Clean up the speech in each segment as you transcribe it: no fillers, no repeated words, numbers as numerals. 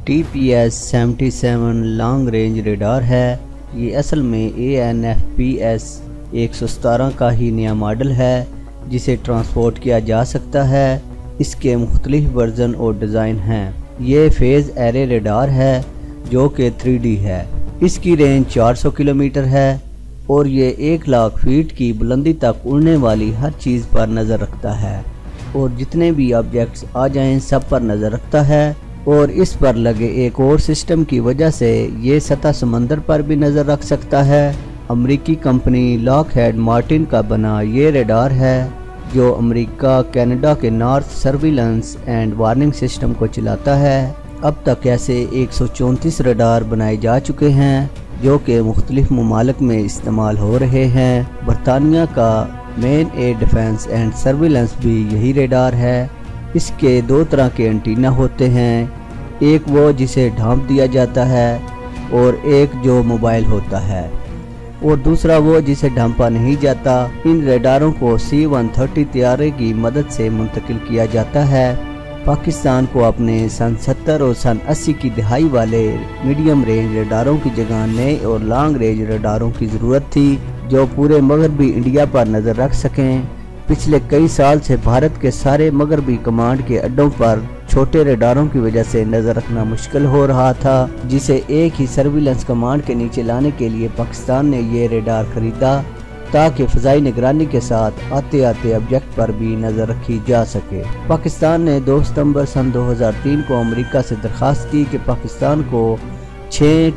TPS-77 long range radar है। ये असल में ANFPS 117 का ही नया मॉडल है जिसे ट्रांसपोर्ट किया जा सकता है। इसके मुख्तलिफ वर्जन और डिज़ाइन हैं। ये फेज़ एरे रेडार है जो कि 3D है। इसकी रेंज 400 किलोमीटर है और ये 1 लाख फीट की बुलंदी तक उड़ने वाली हर चीज़ पर नज़र रखता है और जितने भी ऑब्जेक्ट्स आ जाएं सब पर नज़र रखता है। और इस पर लगे एक और सिस्टम की वजह से ये सतह समंदर पर भी नज़र रख सकता है। अमेरिकी कंपनी लॉकहीड मार्टिन का बना ये रेडार है जो अमेरिका कनाडा के north surveillance and warning system को चलाता है। अब तक ऐसे 134 रेडार बनाए जा चुके हैं जो कि मुख्तलिफ ममालिक में इस्तेमाल हो रहे हैं। बरतानिया का main air defence and surveillance भी यही रेडार है। इसके 2 तरह के एंटीना होते हैं, एक वो जिसे ढांप दिया जाता है और एक जो मोबाइल होता है और दूसरा वो जिसे ढांपा नहीं जाता। इन रेडारों को C-130 तैयारे की मदद से मुंतकिल किया जाता है। पाकिस्तान को अपने सन 70 और सन 80 की दहाई वाले मीडियम रेंज रेडारों की जगह नए और लॉन्ग रेंज रेडारों की ज़रूरत थी जो पूरे मगरबी इंडिया पर नज़र रख सकें। पिछले कई साल से भारत के सारे मगरबी कमांड के अड्डों पर छोटे रेडारों की वजह से नज़र रखना मुश्किल हो रहा था, जिसे एक ही सर्विलेंस कमांड के नीचे लाने के लिए पाकिस्तान ने ये रेडार खरीदा ताकि फ़ज़ाई निगरानी के साथ आते आते ऑब्जेक्ट पर भी नज़र रखी जा सके। पाकिस्तान ने 2 सितंबर सन 2003 को अमेरिका से दरख्वास्त की कि पाकिस्तान को 6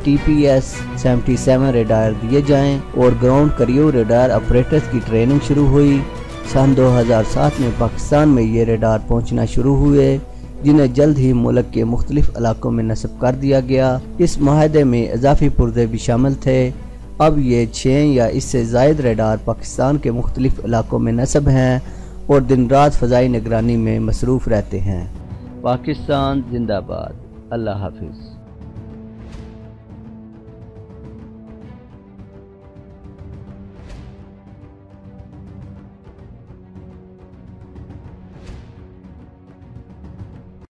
TPS-77 रेडार दिए जाएं और ग्राउंड करियो रेडार ऑपरेटर्स की ट्रेनिंग शुरू हुई। सन 2007 में पाकिस्तान में ये रेडार पहुंचना शुरू हुए जिन्हें जल्द ही मुल्क के मुख्तलिफ इलाकों में नस्ब कर दिया गया। इस माहदे में इजाफी पुर्जे भी शामिल थे। अब ये 6 या इससे ज़ायद रेडार पाकिस्तान के मुख्तलिफ इलाकों में नस्ब हैं और दिन रात फ़ज़ाई निगरानी में मसरूफ़ रहते हैं। पाकिस्तान जिंदाबाद। अल्लाह हाफिज़।